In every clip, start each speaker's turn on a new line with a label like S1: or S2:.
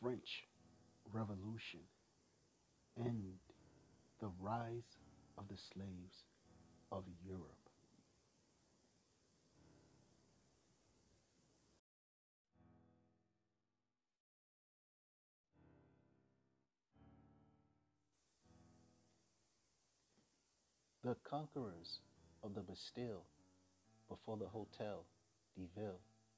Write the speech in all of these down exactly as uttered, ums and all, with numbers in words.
S1: French Revolution and the rise of the slaves of Europe. The conquerors of the Bastille before the Hotel de Ville.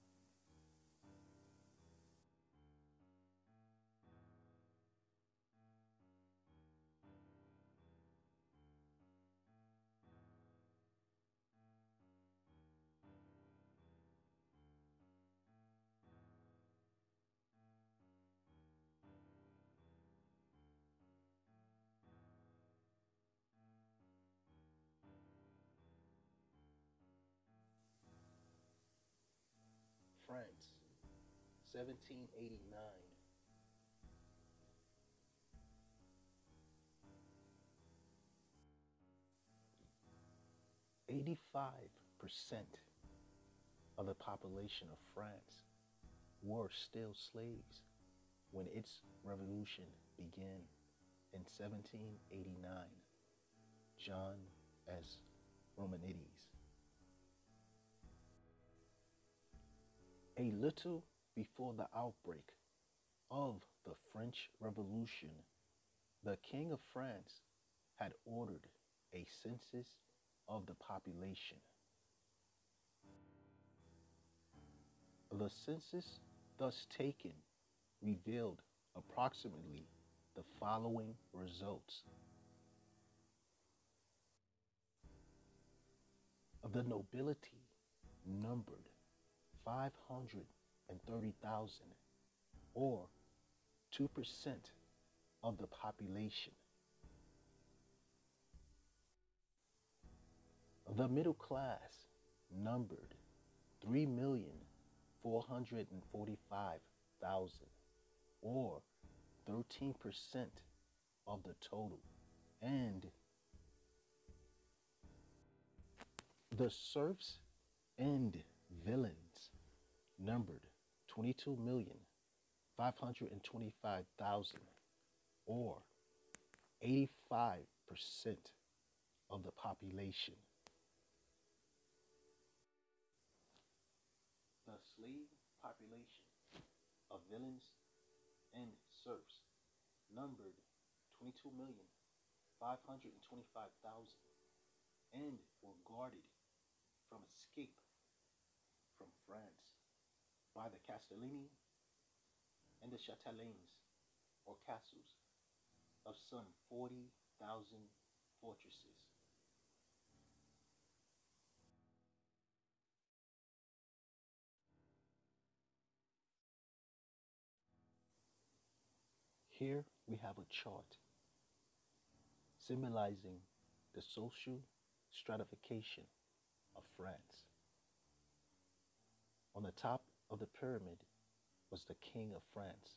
S1: France, seventeen eighty-nine. eighty-five percent of the population of France were still slaves when its revolution began in seventeen eighty-nine. John S. Romanides. A little before the outbreak of the French Revolution, the King of France had ordered a census of the population. The census thus taken revealed approximately the following results. The nobility numbered five hundred thirty thousand, or two percent of the population. The middle class numbered three million four hundred forty-five thousand, or thirteen percent of the total. And the serfs and villains numbered twenty-two million five hundred twenty-five thousand, or eighty-five percent of the population. The slave population of villains and serfs numbered twenty-two million five hundred twenty-five thousand and were guarded from escape from France by the Castellani and the Chatelains, or castles, of some forty thousand fortresses. Here we have a chart symbolizing the social stratification of France. On the top of the pyramid was the King of France.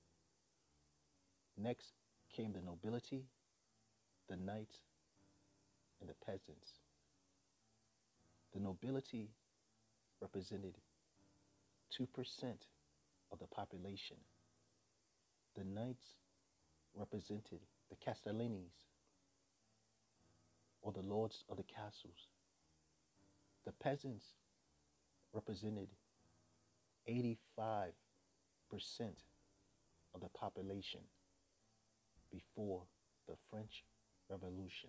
S1: Next came the nobility, the knights, and the peasants. The nobility represented two percent of the population. The knights represented the Castellanis, or the lords of the castles. The peasants represented eighty-five percent of the population before the French Revolution.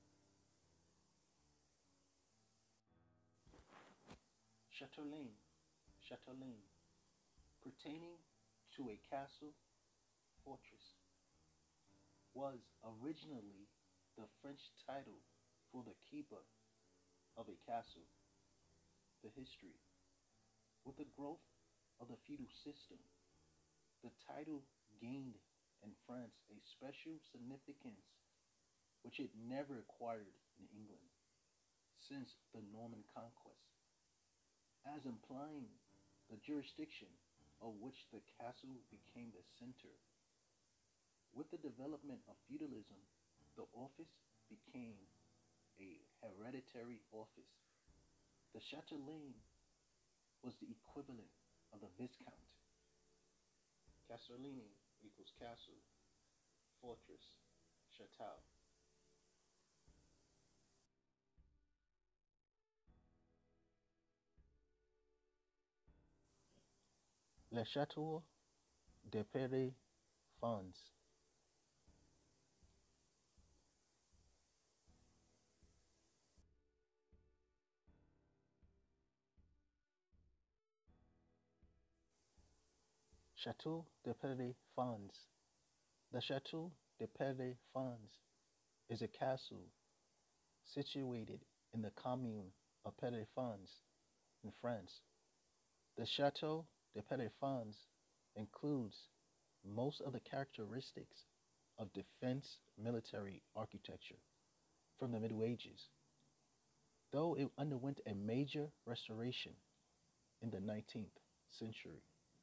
S1: Chatelain, Chatelain, pertaining to a castle, fortress, was originally the French title for the keeper of a castle. The history. With the growth of the feudal system, the title gained in France a special significance which it never acquired in England since the Norman conquest, as implying the jurisdiction of which the castle became the center. With the development of feudalism, the office became a hereditary office. The Chatelain was the equivalent of the Viscount. Castellini equals castle, fortress, chateau. Le château de Pere Fons. Château de Pere Fons. The Château de Pere Fons is a castle situated in the commune of Pere-Fons in France. The Château de Pere-Fons includes most of the characteristics of defense military architecture from the Middle Ages, though it underwent a major restoration in the nineteenth century.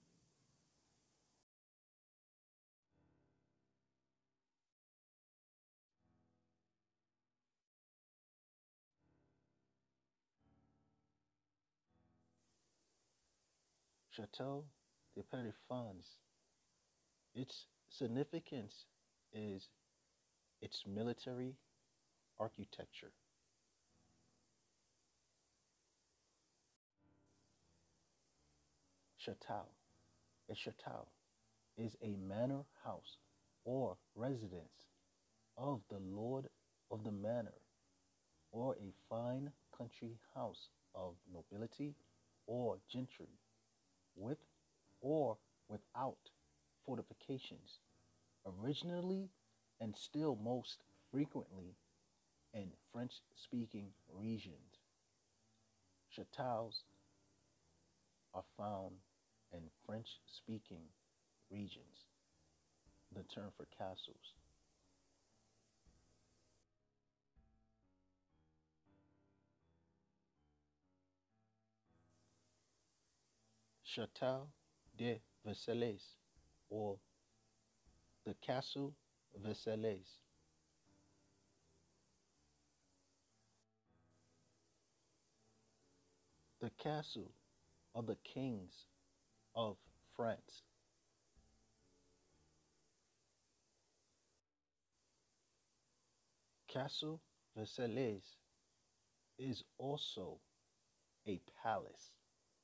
S1: Chateau de Pere-Fons, its significance is its military architecture. Chateau. A chateau is a manor house or residence of the lord of the manor, or a fine country house of nobility or gentry, with or without fortifications, originally and still most frequently in French speaking regions. Chateaus are found in French speaking regions, the term for castles. Château de Versailles, or the Castle Versailles. The castle of the kings of France. Castle Versailles is also a palace.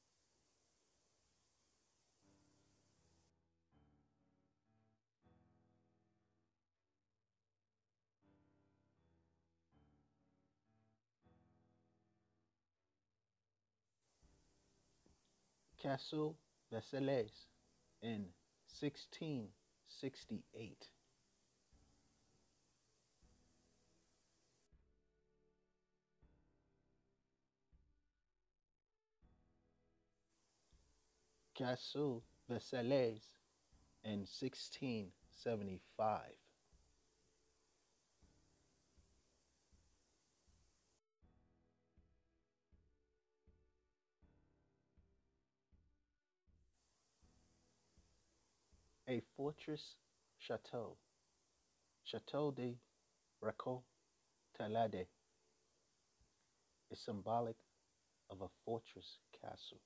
S1: Castle Versailles in sixteen sixty-eight. Castle Versailles in sixteen seventy-five. A fortress chateau, Chateau de Recautelade, is symbolic of a fortress castle.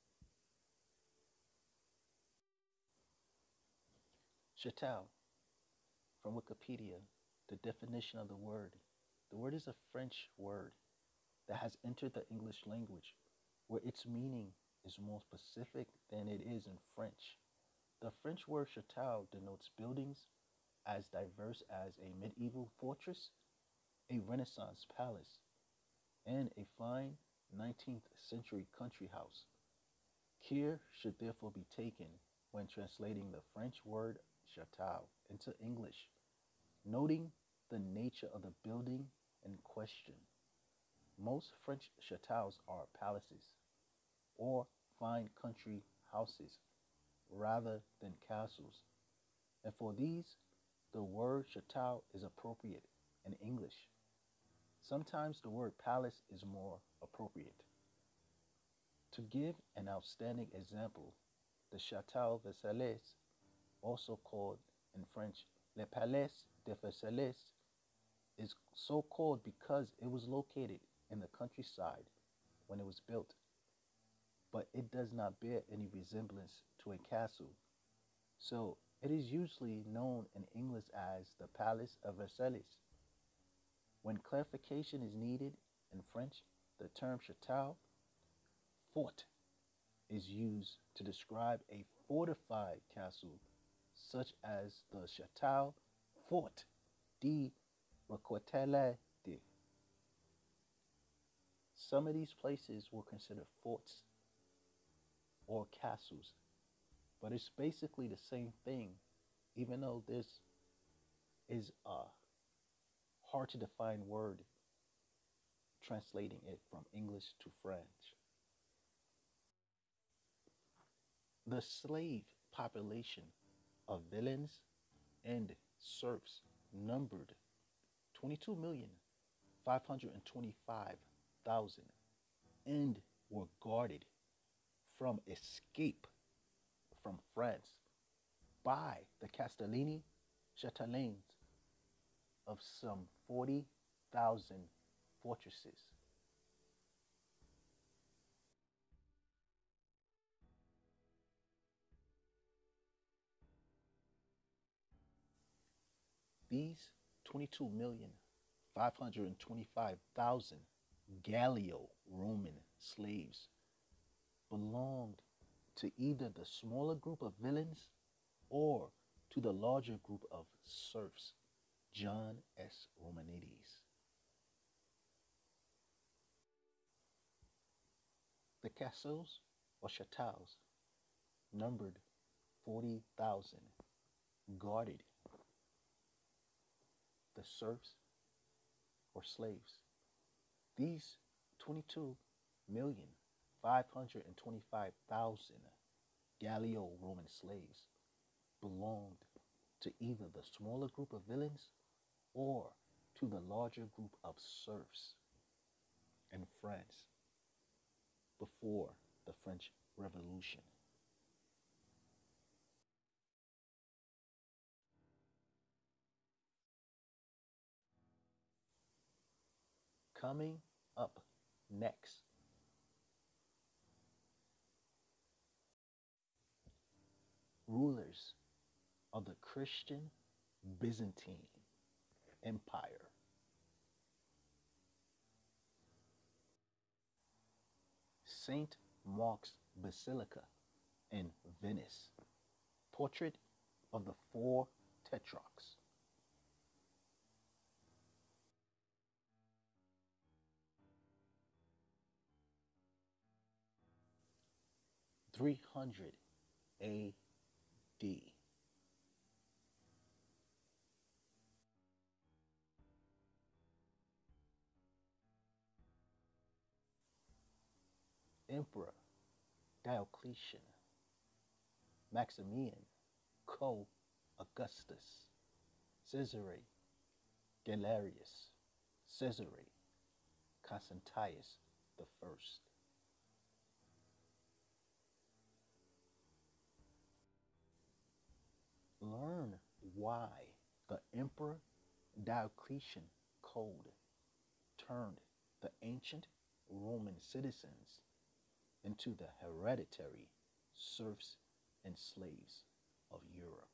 S1: Chateau, from Wikipedia, the definition of the word. The word is a French word that has entered the English language, where its meaning is more specific than it is in French. The French word chateau denotes buildings as diverse as a medieval fortress, a Renaissance palace, and a fine nineteenth century country house. Care should therefore be taken when translating the French word chateau into English, noting the nature of the building in question. Most French chateaus are palaces or fine country houses rather than castles, and for these, the word chateau is appropriate in English. Sometimes the word palace is more appropriate. To give an outstanding example, the Château Versailles, also called in French Le Palais de Versailles, is so called because it was located in the countryside when it was built, but it does not bear any resemblance to a castle. So It is usually known in English as the Palace of Versailles. When clarification is needed in French, the term chateau fort is used to describe a fortified castle, such as the Chateau Fort de Roquetelade. Some of these places were considered forts or castles, but it's basically the same thing, even though this is a hard to define word translating it from English to French. The slave population of villains and serfs numbered twenty-two million five hundred twenty-five thousand and were guarded from escape from France by the Castellani Chatelains of some forty thousand fortresses. These twenty-two million five hundred twenty-five thousand Gallo-Roman slaves belonged to either the smaller group of villains or to the larger group of serfs, John S. Romanides. The castles or chateaus numbered forty thousand, guarded the serfs or slaves. These twenty-two million five hundred twenty-five thousand Gallo-Roman slaves belonged to either the smaller group of villains or to the larger group of serfs in France before the French Revolution. Coming up next, rulers of the Christian Byzantine Empire. Saint Mark's Basilica in Venice. Portrait of the four tetrarchs. three hundred A D. Emperor Diocletian, Maximian, Co Augustus, Caesare Galerius, Caesare Constantius the First. Learn why the Emperor Diocletian Code turned the ancient Roman citizens into the hereditary serfs and slaves of Europe.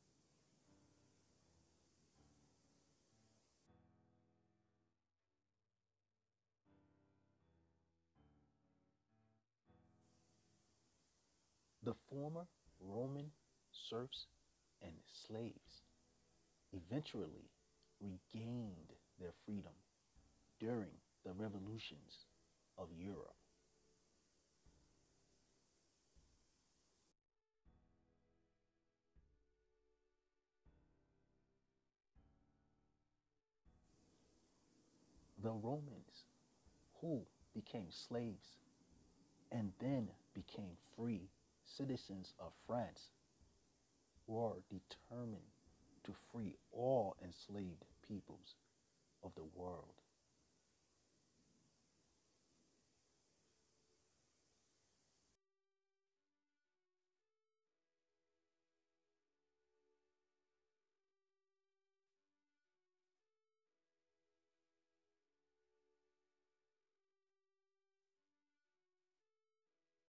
S1: The former Roman serfs and slaves eventually regained their freedom during the revolutions of Europe. The Romans, who became slaves and then became free citizens of France, were determined to free all enslaved peoples of the world.